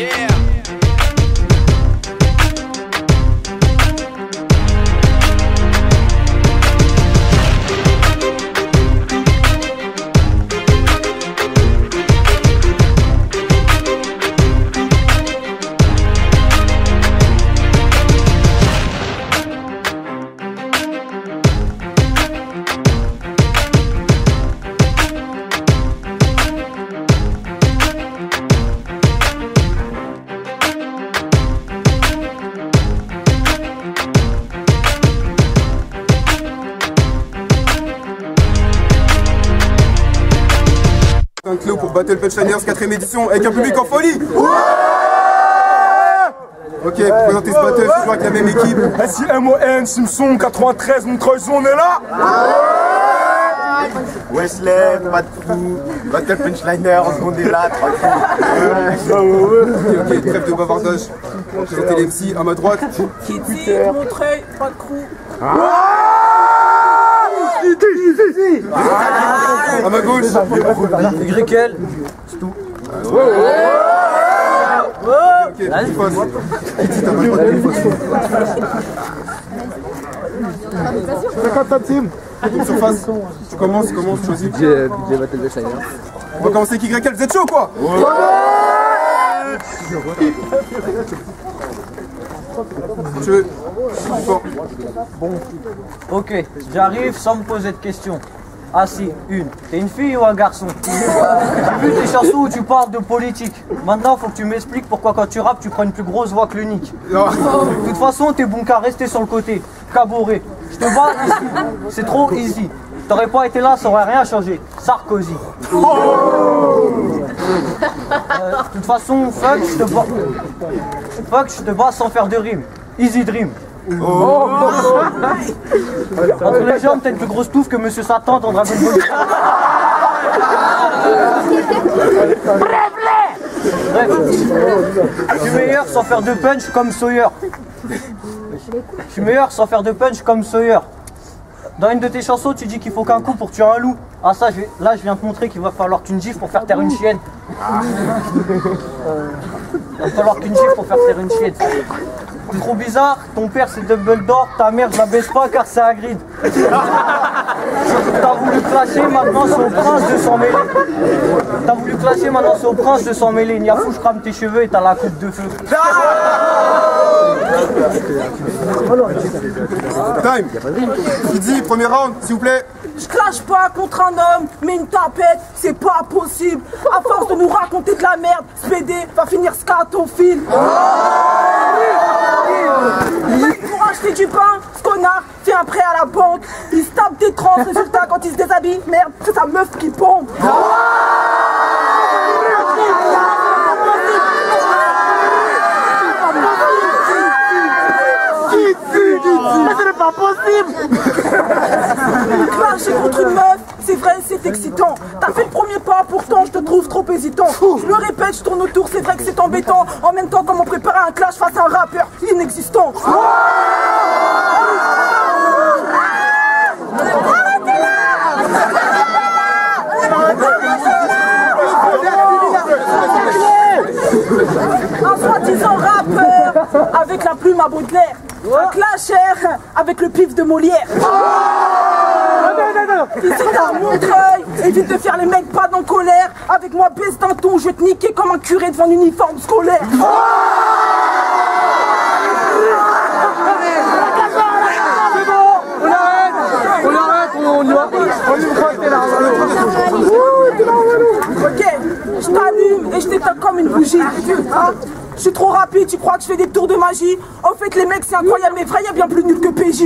Yeah. Un clou pour Battle Punchliners 4ème édition avec un public en folie. Ouais. Ok, pour présenter ce battle, je joue avec la même équipe. SIMON, Simpson, 93, Montreuil, on est là. Wesley, pas de crew, Battle Punchliners, on est là, Ok, trêve de bavardage. On va présenter les MC à ma droite. Kitty, Montreuil, pas de crew. À ma gauche. YL, c'est tout. Ok, petite face. Petite à ma droite, petite face. 50 team. Une surface. Tu commences, tu choisis. Budget Battle Punchliners. On va commencer avec YL, vous êtes chaud quoi? Tu veux? Ok, j'arrive sans me poser de questions. Ah si, une. T'es une fille ou un garçon? J'ai vu tes chansons où tu parles de politique. Maintenant, faut que tu m'expliques pourquoi quand tu rappes, tu prends une plus grosse voix que l'unique. De toute façon, t'es bon qu'à rester sur le côté. Caboret. Je te bats ici. C'est trop easy. T'aurais pas été là, ça aurait rien changé. Sarkozy. De toute façon, fuck, je te bats. Fuck, je te bats sans faire de rime. Easy dream. Entre les jambes, t'as une plus grosse touffe que Monsieur Satan dans Dragon Ball. Bref, je suis meilleur sans faire de punch comme Sawyer. Je suis meilleur sans faire de punch comme Sawyer. Dans une de tes chansons, tu dis qu'il faut qu'un coup pour tuer un loup. Ah ça, là, je viens te montrer qu'il va falloir qu'une gifle pour faire taire une chienne. Il va falloir qu'une gifle pour faire taire une chienne. C'est trop bizarre, ton père c'est Dumbledore, ta mère je la baisse pas car c'est Hagrid. T'as voulu clasher, maintenant c'est au prince de s'en mêler. T'as voulu clasher, maintenant c'est au prince de s'en mêler. Niafou, je crame tes cheveux et t'as la coupe de feu. Time. Qui dit, premier round, s'il vous plaît. Je clash pas contre un homme, mais une tapette, c'est pas possible. À force de nous raconter de la merde, SPD va finir scatophile. Pour acheter du pain, ce connard fait un prêt à la banque. Il se tape des trans, résultat quand il se déshabille, merde, c'est sa meuf qui pompe. Mais ce n'est pas possible. Clasher contre une meuf, c'est vrai, c'est excitant. T'as fait le premier pas, pourtant je te trouve trop hésitant. Je me répète, je tourne autour, c'est vrai que c'est embêtant. En même temps, comment préparer un clash face à un rappeur inexistant. Un soi-disant rappeur avec la plume à Baudelaire. Un clasher avec le pif de Molière. Ici t'as un Montreuil, évite de faire les mecs pas en colère. Avec moi baisse d'un ton, je vais te niquer comme un curé devant un uniforme scolaire. Ok, je t'allume et je t'éteins comme une bougie. Hein? Je suis trop rapide, tu crois que je fais des tours de magie? En fait les mecs c'est incroyable mais vrai, y'a bien plus nul que PJ.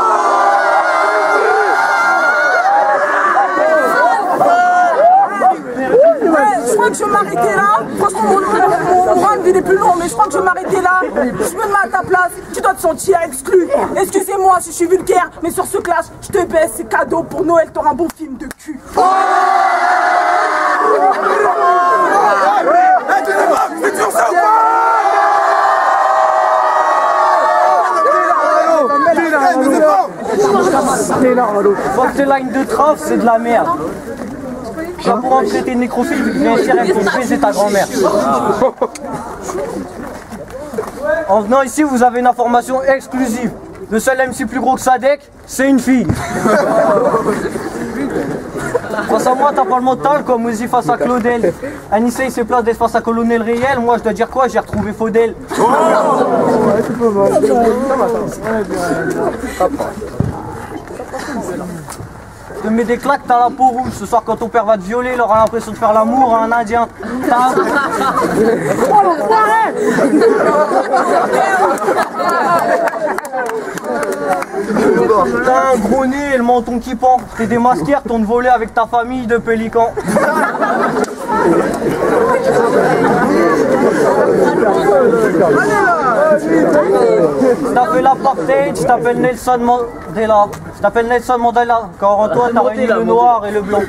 Je crois que je vais m'arrêter là. Franchement mon run il est plus long mais je crois que je vais m'arrêter là. Je me mets à ta place, tu dois te sentir exclu. Excusez-moi si je suis vulgaire, mais sur ce clash, je te baisse, c'est cadeau pour Noël, t'auras un bon film de cul. Fuck tes lines de traf, c'est de la merde. Pas pour en traiter de nécrophile, vu que bien sûr, elle faut baiser ta grand-mère. En venant ici, vous avez une information exclusive. Le seul MC plus gros que Sadek, c'est une fille. Face à moi, t'as pas le mental comme Uzi face à Claudel. Anissa, il se place d'être face à Colonel Réel. Moi, je dois dire quoi? J'ai retrouvé Faudel. Je te mets des claques, t'as la peau rouge. Ce soir, quand ton père va te violer, il aura l'impression de faire l'amour à un Indien. T'as un gros nez et le menton qui pend. T'es démasqué, retourne voler avec ta famille de pélicans. T'as fait l'apartheid, je t'appelle Nelson Mandela. Je t'appelle Nelson Mandela, car en toi t'as réuni le noir et le blanc.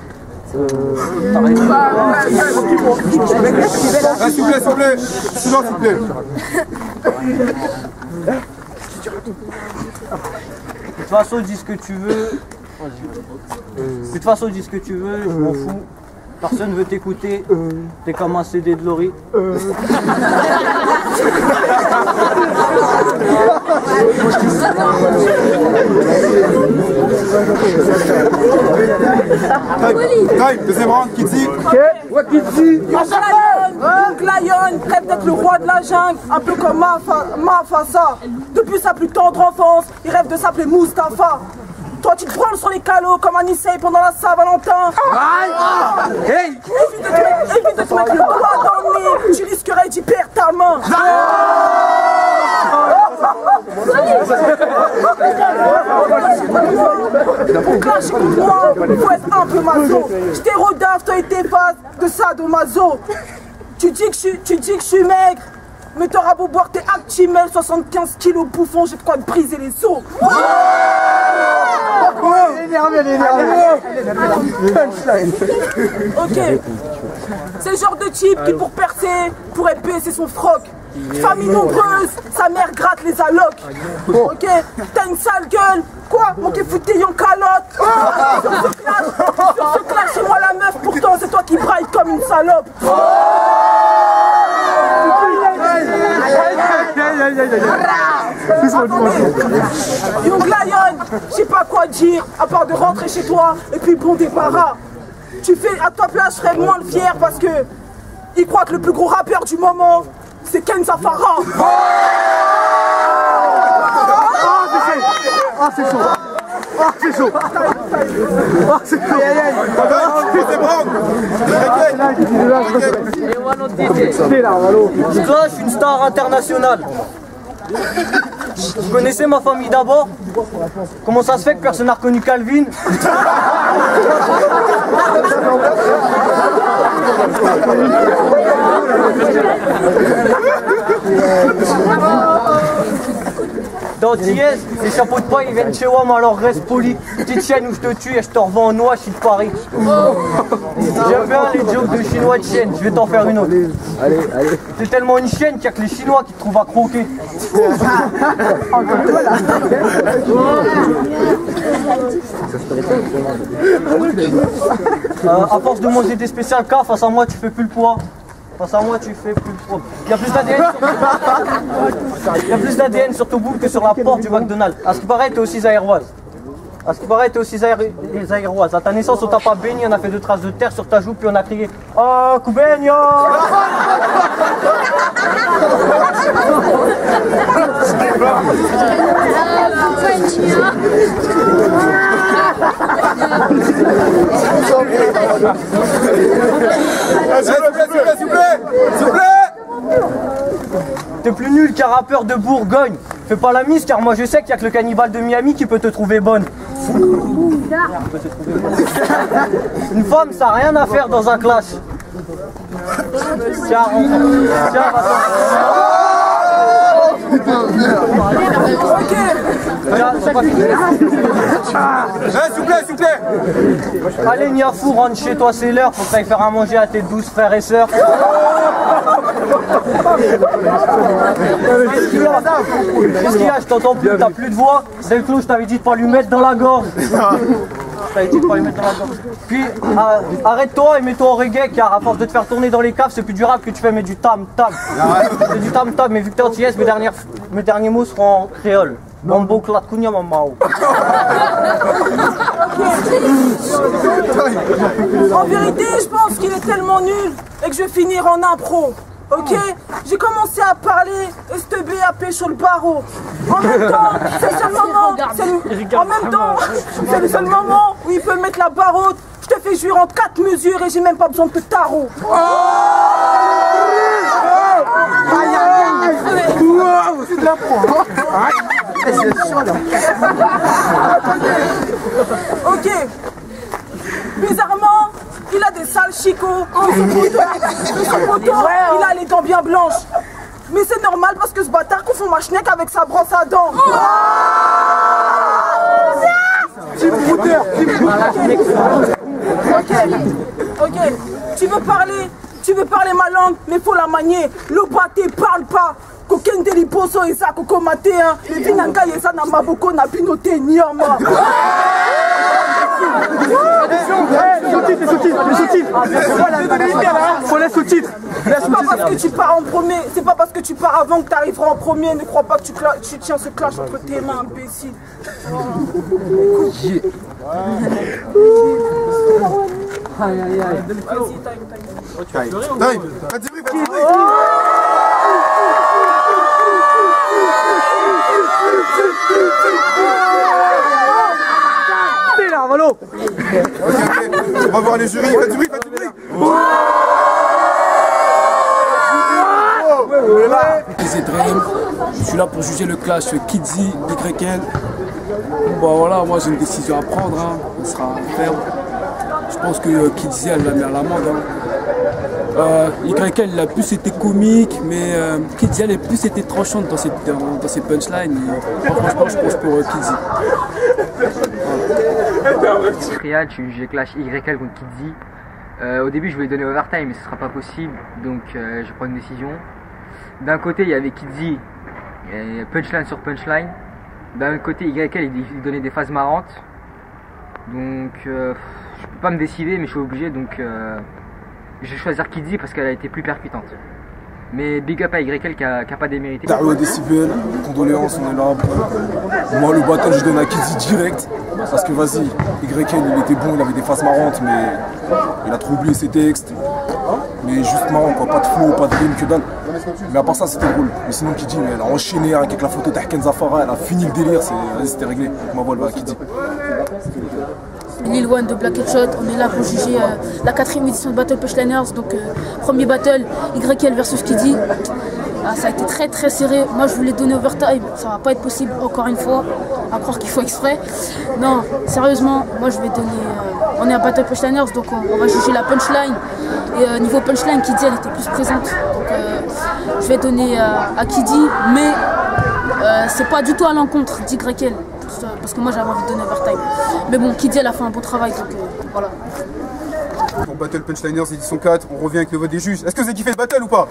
S'il vous plaît, silence, s'il vous plaît. De toute façon, dis ce que tu veux. De toute façon, dis ce que tu veux, je m'en fous. Personne ne veut t'écouter. T'es comme un CD de Laurie. Time, deuxième round, Kitty. Ouais, Kitty. Young Lion rêve d'être le roi de la jungle, un peu comme Mafasa. Depuis sa plus tendre enfance, il rêve de s'appeler Mustapha. Toi tu te branles sur les calots comme un Issei pendant la Saint-Valentin. Évite de te mettre le doigt dans le nez, tu risquerais d'y perdre ta main. Pour clasher contre moi, faut être un peu maso. Je t'ai rodave, toi et tes phases de sadomaso. Tu dis que je suis maigre, mais t'auras beau boire tes Actimel, 75 kilos bouffon, j'ai de quoi te briser les os. Ok, c'est le genre de type qui pour percer pourrait baisser son froc. Famille nombreuse, sa mère gratte les allocs. Ok, t'as une sale gueule. Quoi? Mon qui fout tes en calotte. Sur ce clash, c'est moi la meuf, pourtant c'est toi qui braille comme une salope. Young Lion, je sais pas quoi dire, à part de rentrer chez toi et puis bon débarras. Tu fais, à ta place, je serais moins le fier parce que il croit que le plus gros rappeur du moment, c'est Kenza Farah. Ah, c'est chaud. Ah, c'est chaud. Ah, c'est chaud. Là, je suis une star internationale. Vous connaissez ma famille d'abord? Comment ça se fait que personne n'a reconnu Calvin? Dans Thiès, les chapeaux de paille ils viennent chez WAM, alors reste poli. Petite chienne où je te tue et je te revends en noix, je suis de Paris. J'aime bien les jokes de chinois de chienne, je vais t'en faire une autre. T'es tellement une chienne qu'il y a que les chinois qui te trouvent à croquer. À force de manger des spéciales K, face à moi tu fais plus le poids. Face à moi tu fais plus le poids. Il y a plus d'ADN sur ton boule que sur la porte du McDonald's. À ce qui paraît, t'es aussi zaïroise. À ce qui paraît, t'es aussi zaïroise. À ta naissance, on t'a pas béni, on a fait 2 traces de terre sur ta joue, puis on a crié « Oh, Koubenia !» S'il vous plaît. T'es plus nul qu'un rappeur de Bourgogne. Fais pas la mise car moi je sais qu'il y a que le cannibale de Miami qui peut te trouver bonne. Une femme ça n'a rien à faire dans un clash. Tiens, S'il vous plaît. Allez Niafou, rentre chez toi, c'est l'heure, faut que t'ailles faire à manger à tes 12 frères et sœurs. Qu'est-ce qu'il y a? Je t'entends plus, t'as plus de voix. C'est le clou, je t'avais dit de pas lui mettre dans la gorge. t'as été de pas les mettre dans la danse. Puis arrête-toi et mets-toi au reggae, car à force de te faire tourner dans les caves, c'est plus du rap que tu fais, mais du tam-tam. C'est du tam-tam, mais vu que t'es anti-yes, mes derniers mots seront en créole. Mambo klat kunya mamao. En vérité, je pense qu'il est tellement nul et que je vais finir en impro. Ok, j'ai commencé à parler STBAP sur le barreau. En même temps, c'est le seul moment. C'est le seul moment où il peut mettre la barre haute. Je te fais jouir en 4 mesures et j'ai même pas besoin de tarot. C'est de la pro. Ok. Bizarrement, il a des sales chicots. Son poteau, il a les dents bien blanches. Mais c'est normal parce que ce bâtard confond ma schneck avec sa brosse à dents. Ok. Tu veux parler ma langue, mais faut la manier. Le pâté parle pas. Kokende liposo eza kokomate hein. Le binanga yeza na maboko na binote niama. Faut les sous-titres. C'est pas parce que tu pars en premier, c'est pas parce que tu pars avant que tu arriveras en premier. Ne crois pas que tu tiens ce clash entre tes mains, imbécile. Aïe aïe aïe. Vas-y, time. T'es là, Valo. Ok, on va voir les jurys, faites du bruit. C'est Dream, je suis là pour juger le clash Kidzi, YL. Bon voilà, moi j'ai une décision à prendre, hein. On sera ferme. Je pense que Kidzi elle l'a mis à l'amende. Hein. YL il a plus été comique, mais Kidzi elle a plus été tranchante dans ses punchlines. Franchement je pense pour Kidzi. Trial, je suis clash YL contre Kidzi. Au début je voulais donner overtime mais ce sera pas possible, donc je prends une décision. D'un côté il y avait Kidzi, punchline sur punchline. D'un côté YL il donnait des phases marrantes. Donc je peux pas me décider mais je suis obligé, donc je vais choisir Kidzi parce qu'elle a été plus percutante. Mais big up à YL qui a pas démérité. Dario Décibel, condoléances, on est là. Moi le battle je donne à Kidzi direct. Parce que vas-y, YL il était bon, il avait des phases marrantes, mais il a trop oublié ses textes. Mais juste marrant quoi, pas de flow, pas de rime, que dalle. Mais à part ça c'était drôle. Mais sinon Kidzi, elle a enchaîné avec la photo d'Ahken Zafara, elle a fini le délire, c'était réglé. Ma voix va à Kidzi. Lil One de Black Headshot, on est là pour juger la 4e édition de Battle Punchliners, donc premier battle YL versus Kidzi. Ça a été très très serré, moi je voulais donner overtime, ça va pas être possible encore une fois, à croire qu'il faut exprès. Non, sérieusement, moi je vais donner, on est à Battle Punchliners donc on va juger la punchline. Et niveau punchline, Kidzi elle était plus présente, donc je vais donner à Kidzi, mais c'est pas du tout à l'encontre d'YL. Parce que moi j'avais envie de donner overtime. Mais bon, Kidzi elle a fait un beau travail, donc voilà. Pour Battle Punchliners édition 4, on revient avec le vote des juges. Est-ce que vous avez kiffé le battle ou pas?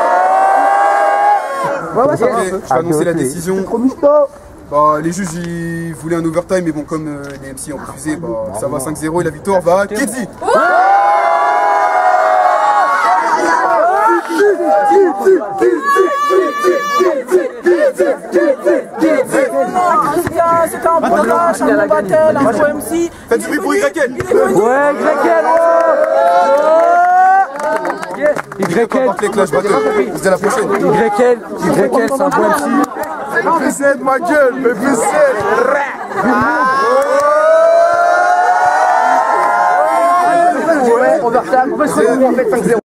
Ouais, Ok, je vais annoncer la décision. Bah, les juges ils voulaient un overtime, mais bon, comme les MC ont refusé, bah, ça va 5-0 et la victoire va à Kidzi. C'était un bon clash, un bon battle, un bon MC. Faites du bruit pour YL. Ouais, YL. Porte les clash battle. C'était la prochaine. YL, c'est un bon MC. Précède ma gueule, mais précède. On va faire 5-0.